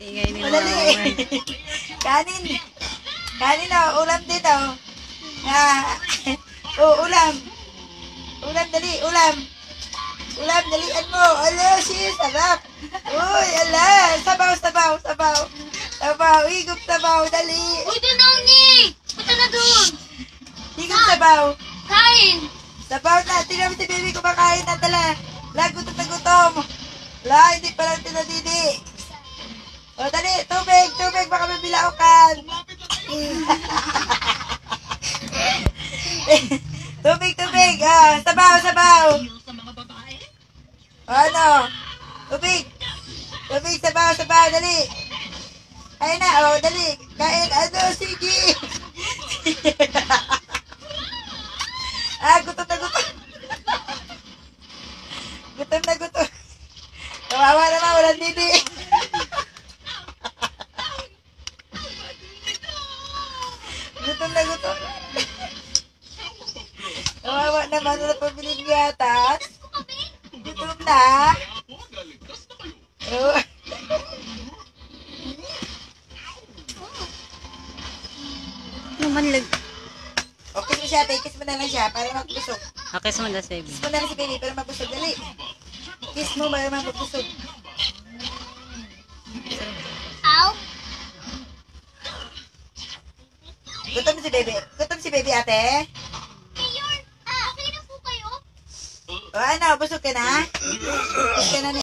Ingay ni Madali. Kanin. Kanin ulam din ulam. Ulam, dali, ulam. Ulam, dalian mo. Alo, sis, sarap. Uy, ala. Sabaw. Higop sabaw, dali. Uy, doon ni! Punta na doon! Higop sabaw. Kain! Sabaw na. Tingnan mo si baby kumakain na tala. Gutom na gutom. La, hindi pa lang tinadidi. O, dali, tubig, baka may bilaukan. Tubig, sabaw. Ano? Tubig, sabaw, dali. Kain na, dali. Kain, sige. Gutom na gutom. Kawawa naman, walang didi. Gutom na gutom. Kawawa naman, wala pabiling gatas. Gutom na. Naman lag. Okay mo siya, kiss mo na lang siya para magbusog. Okay, sumunod sa baby. Kiss mo na lang si baby para magbusog. Dali. Kiss mo para magbusog. Ow! Gutom si baby ate. Mayor! Okay na po kayo? O ano, busog ka na? Busog ka na